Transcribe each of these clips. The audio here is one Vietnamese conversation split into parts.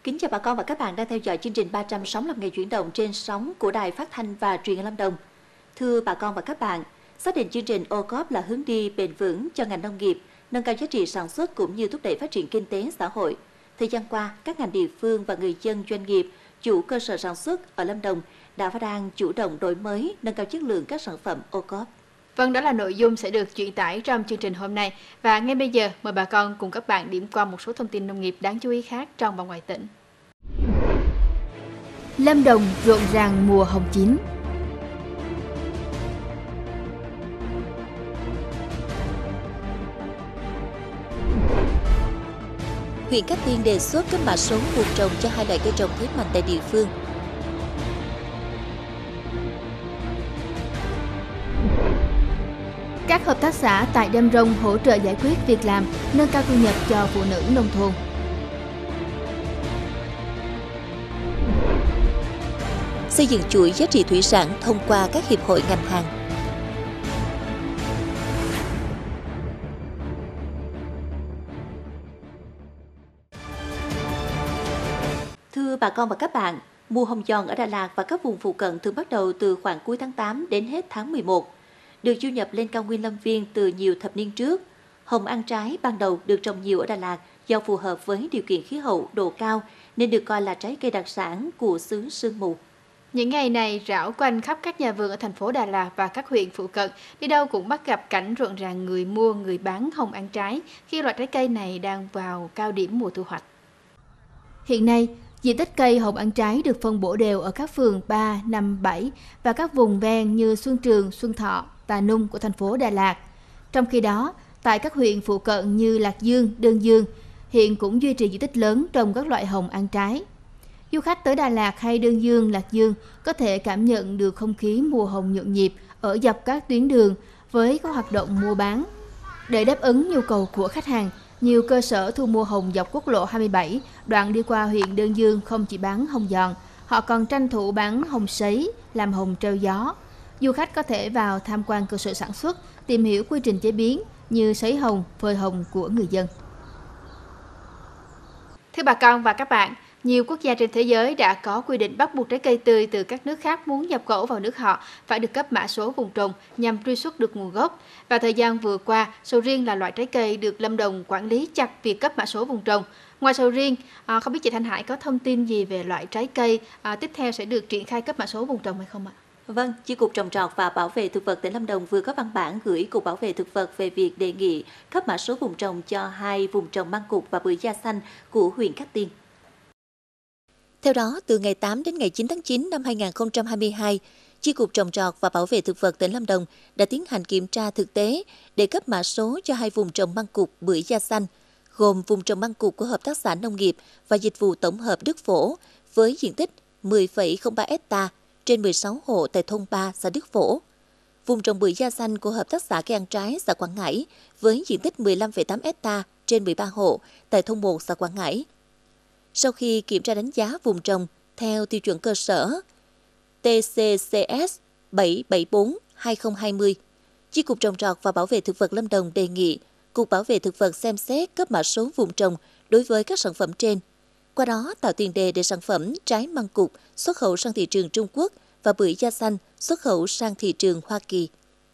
Kính chào bà con và các bạn đang theo dõi chương trình 365 ngày chuyển động trên sóng của Đài Phát thanh và Truyền hình Lâm Đồng. Thưa bà con và các bạn, xác định chương trình OCOP là hướng đi bền vững cho ngành nông nghiệp, nâng cao giá trị sản xuất cũng như thúc đẩy phát triển kinh tế xã hội. Thời gian qua, các ngành địa phương và người dân doanh nghiệp, chủ cơ sở sản xuất ở Lâm Đồng đã và đang chủ động đổi mới, nâng cao chất lượng các sản phẩm OCOP. Vâng, đó là nội dung sẽ được truyền tải trong chương trình hôm nay. Và ngay bây giờ, mời bà con cùng các bạn điểm qua một số thông tin nông nghiệp đáng chú ý khác trong và ngoài tỉnh. Lâm Đồng rộn ràng mùa hồng chín. Huyện Cát Tiên đề xuất cấp mã số vùng trồng cho hai loại cây trồng thế mạnh tại địa phương. Các hợp tác xã tại Đam Rông hỗ trợ giải quyết việc làm, nâng cao thu nhập cho phụ nữ nông thôn. Xây dựng chuỗi giá trị thủy sản thông qua các hiệp hội ngành hàng. Thưa bà con và các bạn, mùa hồng giòn ở Đà Lạt và các vùng phụ cận thường bắt đầu từ khoảng cuối tháng 8 đến hết tháng 11. Được du nhập lên cao nguyên Lâm Viên từ nhiều thập niên trước, hồng ăn trái ban đầu được trồng nhiều ở Đà Lạt do phù hợp với điều kiện khí hậu, độ cao nên được coi là trái cây đặc sản của xứ sương mù. Những ngày này, rảo quanh khắp các nhà vườn ở thành phố Đà Lạt và các huyện phụ cận, đi đâu cũng bắt gặp cảnh rộn ràng người mua, người bán hồng ăn trái khi loại trái cây này đang vào cao điểm mùa thu hoạch. Hiện nay, diện tích cây hồng ăn trái được phân bổ đều ở các phường 3, 5, 7 và các vùng ven như Xuân Trường, Xuân Thọ, Tà Nung của thành phố Đà Lạt. Trong khi đó, tại các huyện phụ cận như Lạc Dương, Đơn Dương, hiện cũng duy trì diện tích lớn trồng các loại hồng ăn trái. Du khách tới Đà Lạt hay Đơn Dương, Lạc Dương có thể cảm nhận được không khí mùa hồng nhộn nhịp ở dọc các tuyến đường với các hoạt động mua bán. Để đáp ứng nhu cầu của khách hàng, nhiều cơ sở thu mua hồng dọc quốc lộ 27 đoạn đi qua huyện Đơn Dương không chỉ bán hồng giòn, họ còn tranh thủ bán hồng sấy, làm hồng treo gió. Du khách có thể vào tham quan cơ sở sản xuất, tìm hiểu quy trình chế biến như sấy hồng, phơi hồng của người dân. Thưa bà con và các bạn, nhiều quốc gia trên thế giới đã có quy định bắt buộc trái cây tươi từ các nước khác muốn nhập khẩu vào nước họ phải được cấp mã số vùng trồng nhằm truy xuất được nguồn gốc. Và thời gian vừa qua, sầu riêng là loại trái cây được Lâm Đồng quản lý chặt việc cấp mã số vùng trồng. Ngoài sầu riêng, không biết chị Thanh Hải có thông tin gì về loại trái cây tiếp theo sẽ được triển khai cấp mã số vùng trồng hay không ạ? Vâng, Chi cục Trồng trọt và Bảo vệ thực vật tỉnh Lâm Đồng vừa có văn bản gửi Cục Bảo vệ thực vật về việc đề nghị cấp mã số vùng trồng cho hai vùng trồng măng cụt và bưởi da xanh của huyện Cát Tiên. Theo đó, từ ngày 8 đến ngày 9 tháng 9 năm 2022, Chi cục Trồng trọt và Bảo vệ thực vật tỉnh Lâm Đồng đã tiến hành kiểm tra thực tế để cấp mã số cho hai vùng trồng măng cụt bưởi da xanh, gồm vùng trồng măng cụt của Hợp tác xã Nông nghiệp và Dịch vụ Tổng hợp Đức Phổ với diện tích 10,03 ha trên 16 hộ tại thôn 3 xã Đức Phổ. Vùng trồng bưởi da xanh của Hợp tác xã Cây ăn trái xã Quảng Ngãi với diện tích 15,8 ha trên 13 hộ tại thôn 1 xã Quảng Ngãi. Sau khi kiểm tra đánh giá vùng trồng theo tiêu chuẩn cơ sở TCCS 774/2020, Chi cục Trồng trọt và Bảo vệ thực vật Lâm Đồng đề nghị Cục Bảo vệ thực vật xem xét cấp mã số vùng trồng đối với các sản phẩm trên. Qua đó tạo tiền đề để sản phẩm trái măng cụt xuất khẩu sang thị trường Trung Quốc và bưởi da xanh xuất khẩu sang thị trường Hoa Kỳ.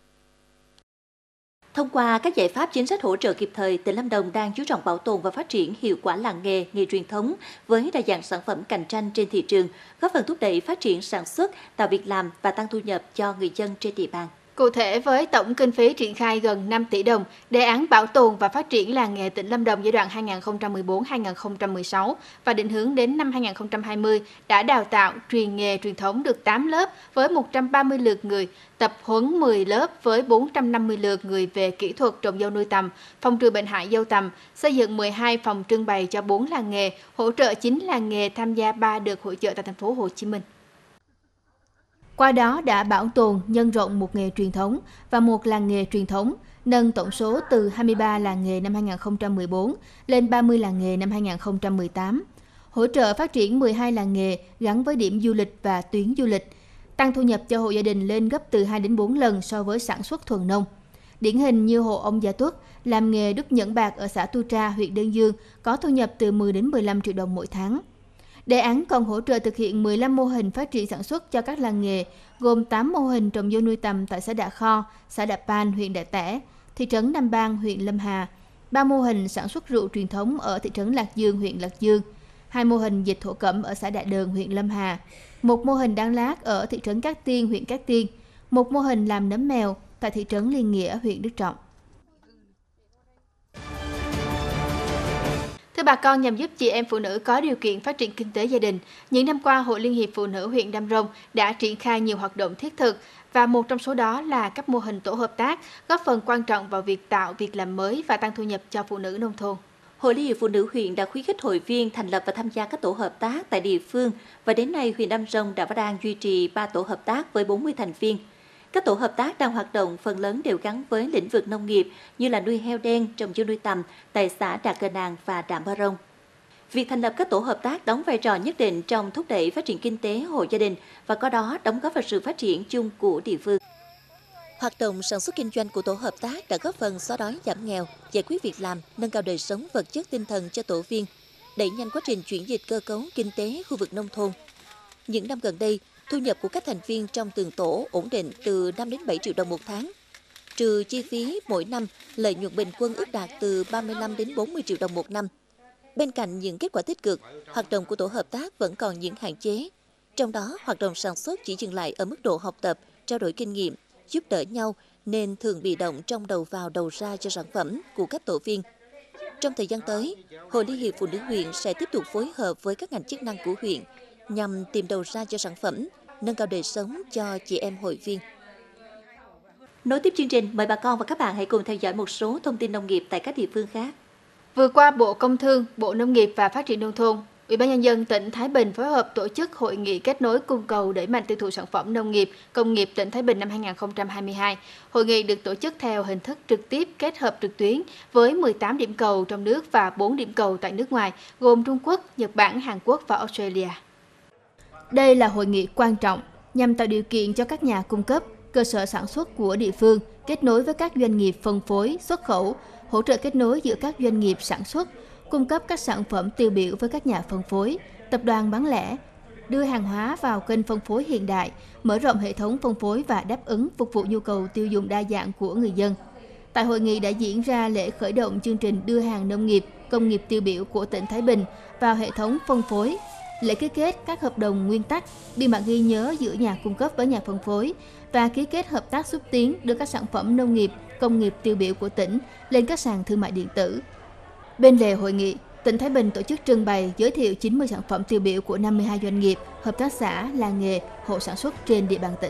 Thông qua các giải pháp chính sách hỗ trợ kịp thời, tỉnh Lâm Đồng đang chú trọng bảo tồn và phát triển hiệu quả làng nghề, nghề truyền thống với đa dạng sản phẩm cạnh tranh trên thị trường, góp phần thúc đẩy phát triển sản xuất, tạo việc làm và tăng thu nhập cho người dân trên địa bàn. Cụ thể, với tổng kinh phí triển khai gần 5 tỷ đồng, đề án bảo tồn và phát triển làng nghề tỉnh Lâm Đồng giai đoạn 2014-2016 và định hướng đến năm 2020 đã đào tạo truyền nghề truyền thống được 8 lớp với 130 lượt người, tập huấn 10 lớp với 450 lượt người về kỹ thuật trồng dâu nuôi tầm, phòng trừ bệnh hại dâu tầm, xây dựng 12 phòng trưng bày cho 4 làng nghề, hỗ trợ 9 làng nghề tham gia 3 đợt hội chợ tại thành phố Hồ Chí Minh. Qua đó đã bảo tồn, nhân rộng một nghề truyền thống và một làng nghề truyền thống, nâng tổng số từ 23 làng nghề năm 2014 lên 30 làng nghề năm 2018, hỗ trợ phát triển 12 làng nghề gắn với điểm du lịch và tuyến du lịch, tăng thu nhập cho hộ gia đình lên gấp từ 2 đến 4 lần so với sản xuất thuần nông. Điển hình như hộ ông Gia Tuất, làm nghề đúc nhẫn bạc ở xã Tu Tra, huyện Đơn Dương, có thu nhập từ 10 đến 15 triệu đồng mỗi tháng. Đề án còn hỗ trợ thực hiện 15 mô hình phát triển sản xuất cho các làng nghề, gồm 8 mô hình trồng dưa nuôi tầm tại xã Đạ Kho, xã Đạ Pan, huyện Đạ Tẻ, thị trấn Nam Bang, huyện Lâm Hà, 3 mô hình sản xuất rượu truyền thống ở thị trấn Lạc Dương, huyện Lạc Dương, 2 mô hình dệt thổ cẩm ở xã Đạ Đờn, huyện Lâm Hà, 1 mô hình đan lát ở thị trấn Cát Tiên, huyện Cát Tiên, 1 mô hình làm nấm mèo tại thị trấn Liên Nghĩa, huyện Đức Trọng. Thưa bà con, nhằm giúp chị em phụ nữ có điều kiện phát triển kinh tế gia đình, những năm qua, Hội Liên hiệp Phụ nữ huyện Đam Rông đã triển khai nhiều hoạt động thiết thực và một trong số đó là các mô hình tổ hợp tác, góp phần quan trọng vào việc tạo việc làm mới và tăng thu nhập cho phụ nữ nông thôn. Hội Liên hiệp Phụ nữ huyện đã khuyến khích hội viên thành lập và tham gia các tổ hợp tác tại địa phương và đến nay huyện Đam Rông đã và đang duy trì 3 tổ hợp tác với 40 thành viên. Các tổ hợp tác đang hoạt động phần lớn đều gắn với lĩnh vực nông nghiệp như là nuôi heo đen, trồng dưa nuôi tầm tại xã Đạ Cờ Nàng và Đạm Ba Rông. Việc thành lập các tổ hợp tác đóng vai trò nhất định trong thúc đẩy phát triển kinh tế hộ gia đình và có đó đóng góp vào sự phát triển chung của địa phương. Hoạt động sản xuất kinh doanh của tổ hợp tác đã góp phần xóa đói giảm nghèo, giải quyết việc làm, nâng cao đời sống vật chất tinh thần cho tổ viên, đẩy nhanh quá trình chuyển dịch cơ cấu kinh tế khu vực nông thôn. Những năm gần đây, thu nhập của các thành viên trong từng tổ ổn định từ 5 đến 7 triệu đồng một tháng. Trừ chi phí mỗi năm, lợi nhuận bình quân ước đạt từ 35 đến 40 triệu đồng một năm. Bên cạnh những kết quả tích cực, hoạt động của tổ hợp tác vẫn còn những hạn chế. Trong đó, hoạt động sản xuất chỉ dừng lại ở mức độ học tập, trao đổi kinh nghiệm, giúp đỡ nhau nên thường bị động trong đầu vào đầu ra cho sản phẩm của các tổ viên. Trong thời gian tới, Hội Liên hiệp Phụ nữ huyện sẽ tiếp tục phối hợp với các ngành chức năng của huyện nhằm tìm đầu ra cho sản phẩm, nâng cao đời sống cho chị em hội viên. Nối tiếp chương trình, mời bà con và các bạn hãy cùng theo dõi một số thông tin nông nghiệp tại các địa phương khác. Vừa qua, Bộ Công Thương, Bộ Nông nghiệp và Phát triển Nông thôn, Ủy ban Nhân dân tỉnh Thái Bình phối hợp tổ chức hội nghị kết nối cung cầu đẩy mạnh tiêu thụ sản phẩm nông nghiệp, công nghiệp tỉnh Thái Bình năm 2022. Hội nghị được tổ chức theo hình thức trực tiếp kết hợp trực tuyến với 18 điểm cầu trong nước và 4 điểm cầu tại nước ngoài, gồm Trung Quốc, Nhật Bản, Hàn Quốc và Australia. Đây là hội nghị quan trọng nhằm tạo điều kiện cho các nhà cung cấp, cơ sở sản xuất của địa phương kết nối với các doanh nghiệp phân phối, xuất khẩu, hỗ trợ kết nối giữa các doanh nghiệp sản xuất, cung cấp các sản phẩm tiêu biểu với các nhà phân phối, tập đoàn bán lẻ, đưa hàng hóa vào kênh phân phối hiện đại, mở rộng hệ thống phân phối và đáp ứng phục vụ nhu cầu tiêu dùng đa dạng của người dân. Tại hội nghị đã diễn ra lễ khởi động chương trình đưa hàng nông nghiệp, công nghiệp tiêu biểu của tỉnh Thái Bình vào hệ thống phân phối, lễ ký kết các hợp đồng nguyên tắc, biên bản ghi nhớ giữa nhà cung cấp với nhà phân phối và ký kết hợp tác xúc tiến đưa các sản phẩm nông nghiệp, công nghiệp tiêu biểu của tỉnh lên các sàn thương mại điện tử. Bên lề hội nghị, tỉnh Thái Bình tổ chức trưng bày giới thiệu 90 sản phẩm tiêu biểu của 52 doanh nghiệp, hợp tác xã, làng nghề, hộ sản xuất trên địa bàn tỉnh.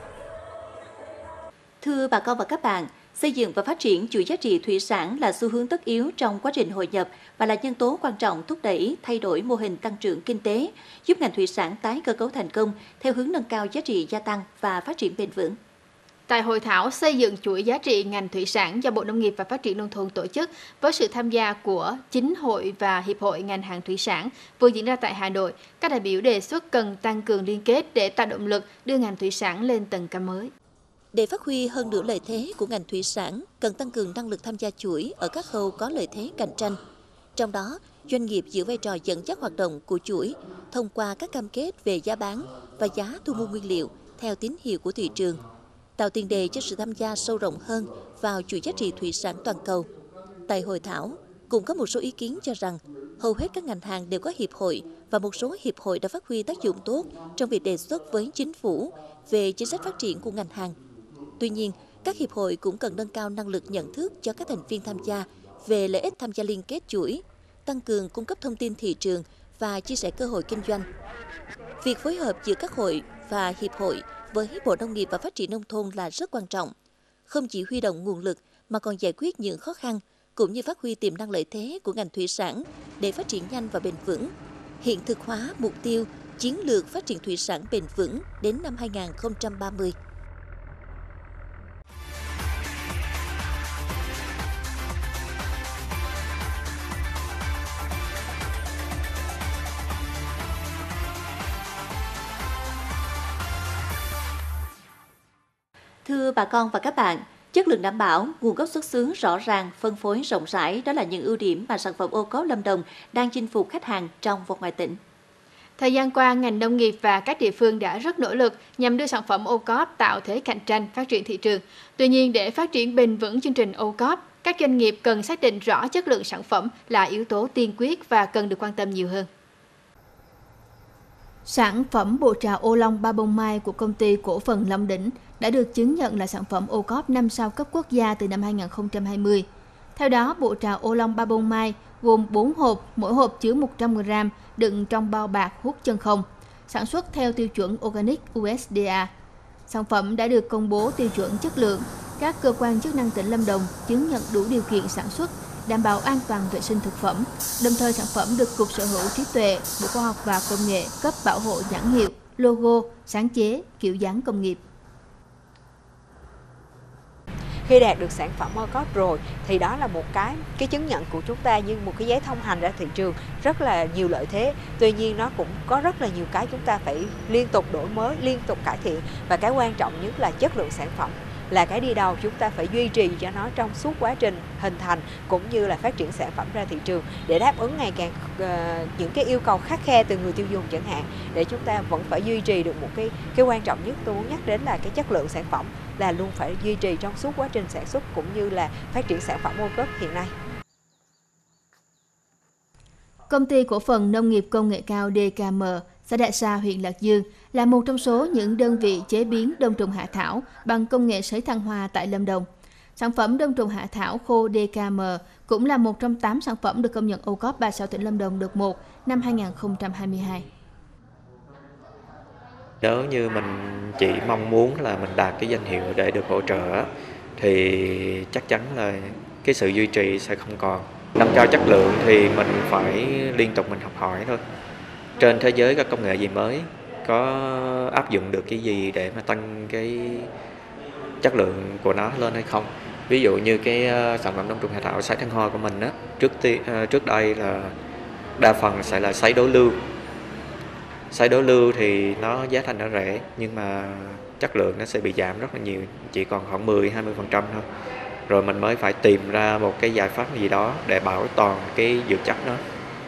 Thưa bà con và các bạn, xây dựng và phát triển chuỗi giá trị thủy sản là xu hướng tất yếu trong quá trình hội nhập và là nhân tố quan trọng thúc đẩy thay đổi mô hình tăng trưởng kinh tế, giúp ngành thủy sản tái cơ cấu thành công theo hướng nâng cao giá trị gia tăng và phát triển bền vững. Tại hội thảo xây dựng chuỗi giá trị ngành thủy sản do Bộ Nông nghiệp và Phát triển Nông thôn tổ chức với sự tham gia của 9 hội và hiệp hội ngành hàng thủy sản vừa diễn ra tại Hà Nội, các đại biểu đề xuất cần tăng cường liên kết để tạo động lực đưa ngành thủy sản lên tầm cao mới. Để phát huy hơn nữa lợi thế của ngành thủy sản, cần tăng cường năng lực tham gia chuỗi ở các khâu có lợi thế cạnh tranh. Trong đó, doanh nghiệp giữ vai trò dẫn dắt hoạt động của chuỗi thông qua các cam kết về giá bán và giá thu mua nguyên liệu theo tín hiệu của thị trường, tạo tiền đề cho sự tham gia sâu rộng hơn vào chuỗi giá trị thủy sản toàn cầu. Tại hội thảo, cũng có một số ý kiến cho rằng hầu hết các ngành hàng đều có hiệp hội và một số hiệp hội đã phát huy tác dụng tốt trong việc đề xuất với chính phủ về chính sách phát triển của ngành hàng. Tuy nhiên, các hiệp hội cũng cần nâng cao năng lực nhận thức cho các thành viên tham gia về lợi ích tham gia liên kết chuỗi, tăng cường cung cấp thông tin thị trường và chia sẻ cơ hội kinh doanh. Việc phối hợp giữa các hội và hiệp hội với Bộ Nông nghiệp và Phát triển Nông thôn là rất quan trọng, không chỉ huy động nguồn lực mà còn giải quyết những khó khăn cũng như phát huy tiềm năng lợi thế của ngành thủy sản để phát triển nhanh và bền vững, hiện thực hóa mục tiêu chiến lược phát triển thủy sản bền vững đến năm 2030. Thưa bà con và các bạn, chất lượng đảm bảo, nguồn gốc xuất xứ rõ ràng, phân phối rộng rãi đó là những ưu điểm mà sản phẩm ô cốp Lâm Đồng đang chinh phục khách hàng trong và ngoài tỉnh. Thời gian qua, ngành nông nghiệp và các địa phương đã rất nỗ lực nhằm đưa sản phẩm ô cóp tạo thế cạnh tranh, phát triển thị trường. Tuy nhiên, để phát triển bền vững chương trình ô cóp, các doanh nghiệp cần xác định rõ chất lượng sản phẩm là yếu tố tiên quyết và cần được quan tâm nhiều hơn. Sản phẩm bột trà ô long Ba Bông Mai của công ty cổ phần Long Đỉnh đã được chứng nhận là sản phẩm ô cóp 5 sao cấp quốc gia từ năm 2020. Theo đó, bộ trà ô long Ba Bông Mai gồm 4 hộp, mỗi hộp chứa 100g đựng trong bao bạc hút chân không, sản xuất theo tiêu chuẩn Organic USDA. Sản phẩm đã được công bố tiêu chuẩn chất lượng, các cơ quan chức năng tỉnh Lâm Đồng chứng nhận đủ điều kiện sản xuất, đảm bảo an toàn vệ sinh thực phẩm. Đồng thời sản phẩm được Cục Sở hữu trí tuệ, Bộ Khoa học và Công nghệ cấp bảo hộ nhãn hiệu, logo, sáng chế, kiểu dáng công nghiệp. Khi đạt được sản phẩm ô cóp rồi thì đó là một cái chứng nhận của chúng ta, nhưng một cái giấy thông hành ra thị trường rất là nhiều lợi thế. Tuy nhiên nó cũng có rất là nhiều cái chúng ta phải liên tục đổi mới, liên tục cải thiện, và cái quan trọng nhất là chất lượng sản phẩm là cái đi đầu. Chúng ta phải duy trì cho nó trong suốt quá trình hình thành cũng như là phát triển sản phẩm ra thị trường để đáp ứng ngày càng những cái yêu cầu khắt khe từ người tiêu dùng chẳng hạn, để chúng ta vẫn phải duy trì được một cái quan trọng nhất tôi muốn nhắc đến là cái chất lượng sản phẩm là luôn phải duy trì trong suốt quá trình sản xuất cũng như là phát triển sản phẩm ô cóp hiện nay. Công ty cổ phần nông nghiệp công nghệ cao DKM, xã Đại Sa, huyện Lạc Dương là một trong số những đơn vị chế biến đông trùng hạ thảo bằng công nghệ sấy thăng hoa tại Lâm Đồng. Sản phẩm đông trùng hạ thảo khô DKM cũng là một trong 8 sản phẩm được công nhận ô cóp 3 sao tỉnh Lâm Đồng đợt 1 năm 2022. Nếu như mình chỉ mong muốn là mình đạt cái danh hiệu để được hỗ trợ thì chắc chắn là cái sự duy trì sẽ không còn. Nâng cao chất lượng thì mình phải liên tục mình học hỏi thôi. Trên thế giới có công nghệ gì mới, có áp dụng được cái gì để mà tăng cái chất lượng của nó lên hay không. Ví dụ như cái sản phẩm đông trùng hạ thảo sấy thăng hoa của mình á, trước đây là đa phần sẽ là sấy đố lưu. Sấy đố lưu thì nó giá thành nó rẻ nhưng mà chất lượng nó sẽ bị giảm rất là nhiều, chỉ còn khoảng 10-20% thôi. Rồi mình mới phải tìm ra một cái giải pháp gì đó để bảo toàn cái dược chất đó.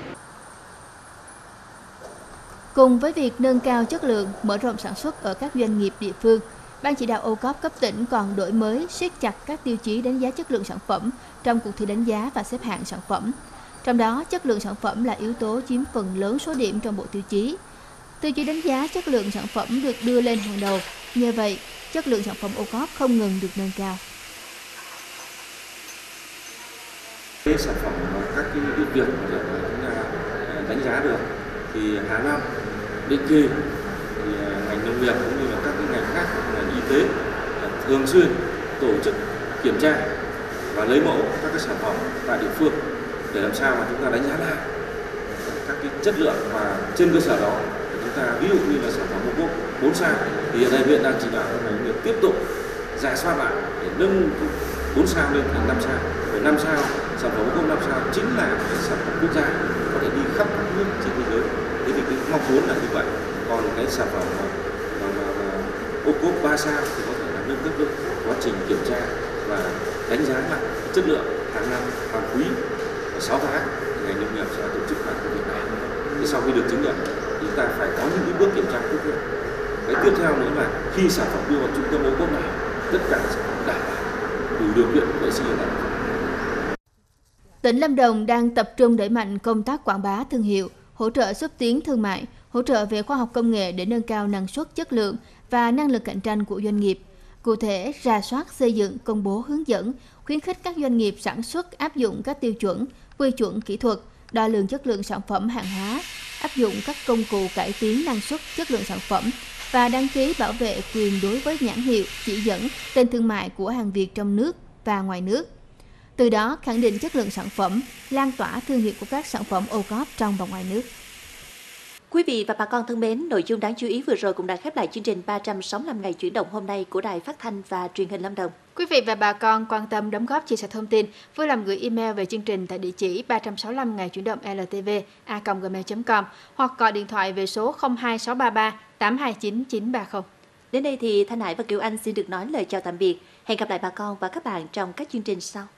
Cùng với việc nâng cao chất lượng, mở rộng sản xuất ở các doanh nghiệp địa phương, Ban chỉ đạo ô cóp cấp tỉnh còn đổi mới, siết chặt các tiêu chí đánh giá chất lượng sản phẩm trong cuộc thi đánh giá và xếp hạng sản phẩm. Trong đó, chất lượng sản phẩm là yếu tố chiếm phần lớn số điểm trong bộ tiêu chí. Tiêu chí đánh giá chất lượng sản phẩm được đưa lên hàng đầu. Nhờ vậy, chất lượng sản phẩm ô cóp không ngừng được nâng cao. Cái sản phẩm và các cái ưu việt để chúng ta đánh giá được thì hàng năm định kỳ thì ngành nông nghiệp cũng như là các cái ngành khác, ngành y tế thường xuyên tổ chức kiểm tra và lấy mẫu các cái sản phẩm tại địa phương để làm sao mà chúng ta đánh giá lại các cái chất lượng, và trên cơ sở đó chúng ta ví dụ như là sản phẩm ô cốp 4 sao thì hiện nay huyện đang chỉ đạo các ngành nghiệp tiếp tục rà soát lại để nâng 4 sao lên thành 5 sao. Và 5 sao, sản phẩm ô cốp 5 sao chính là cái sản phẩm quốc gia có thể đi khắp các nước trên thế giới. Thế thì cái mong muốn là như vậy. Còn cái sản phẩm ô cốp 3 sao thì có thể là nâng cấp được quá trình kiểm tra và đánh giá lại chất lượng hàng năm, hàng quý, 6 tháng thì ngành nông nghiệp sẽ tổ chức lại cái việc này. Thì sau khi được chứng nhận thì chúng ta phải có những cái bước kiểm tra tiếp theo. Cái tiếp theo nữa là khi sản phẩm đưa vào trung tâm ô cốp này, tất cả sản phẩm đảm bảo đủ điều kiện vệ sinh an toàn. Tỉnh Lâm Đồng đang tập trung đẩy mạnh công tác quảng bá thương hiệu, hỗ trợ xúc tiến thương mại, hỗ trợ về khoa học công nghệ để nâng cao năng suất, chất lượng và năng lực cạnh tranh của doanh nghiệp. Cụ thể, rà soát, xây dựng, công bố hướng dẫn, khuyến khích các doanh nghiệp sản xuất áp dụng các tiêu chuẩn, quy chuẩn kỹ thuật, đo lường chất lượng sản phẩm hàng hóa, áp dụng các công cụ cải tiến năng suất, chất lượng sản phẩm và đăng ký bảo vệ quyền đối với nhãn hiệu, chỉ dẫn, tên thương mại của hàng Việt trong nước và ngoài nước. Từ đó khẳng định chất lượng sản phẩm, lan tỏa thương hiệu của các sản phẩm ô cóp trong và ngoài nước. Quý vị và bà con thân mến, nội dung đáng chú ý vừa rồi cũng đã khép lại chương trình 365 ngày chuyển động hôm nay của Đài Phát thanh và Truyền hình Lâm Đồng. Quý vị và bà con quan tâm đóng góp chia sẻ thông tin, vui lòng gửi email về chương trình tại địa chỉ 365 ngày chuyển động ltv@gmail.com hoặc gọi điện thoại về số 02633 829 930. Đến đây thì Thanh Hải và Kiều Anh xin được nói lời chào tạm biệt. Hẹn gặp lại bà con và các bạn trong các chương trình sau.